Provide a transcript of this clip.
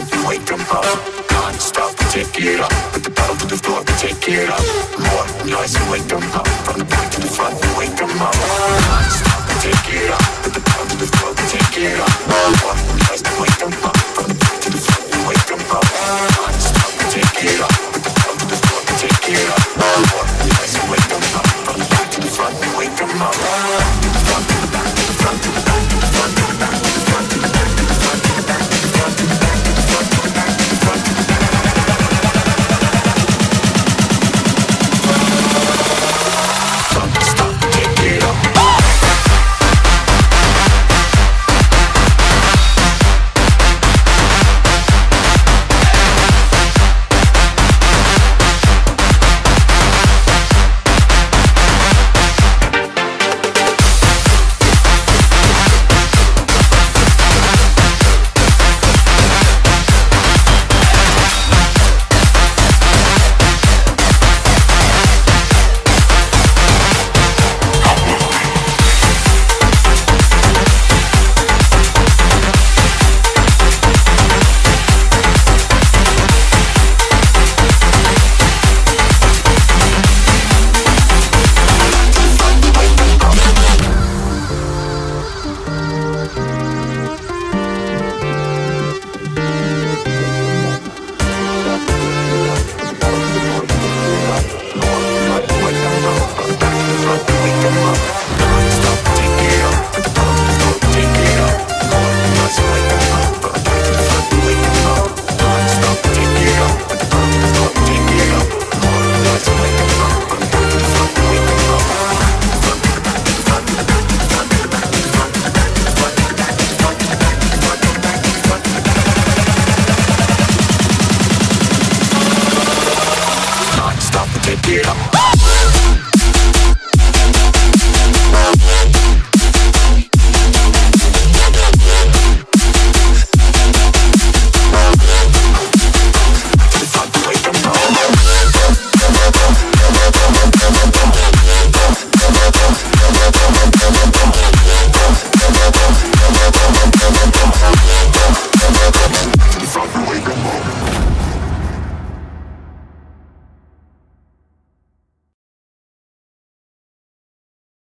front and wake them up. Can't stop, take it up. Put the pedal to the floor, take it up. More noise and wake them up. From the back to the front and wake them up. Can't stop, take it up. Put the pedal to the floor, take it up. More noise and wake them up.